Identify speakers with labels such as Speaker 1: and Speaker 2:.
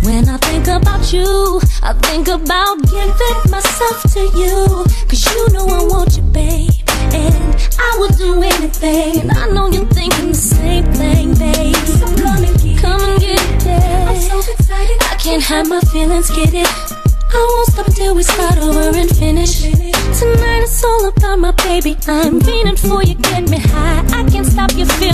Speaker 1: When I think about you, I think about giving myself to you. Cause you know I want you, babe, and I will do anything. And I know you're thinking the same thing, babe. So come and get it, babe. I'm so excited, I can't hide my feelings, get it. I won't stop until we start over and finish. Tonight it's all about my baby. I'm fiending for you, get me high. I can't stop you feeling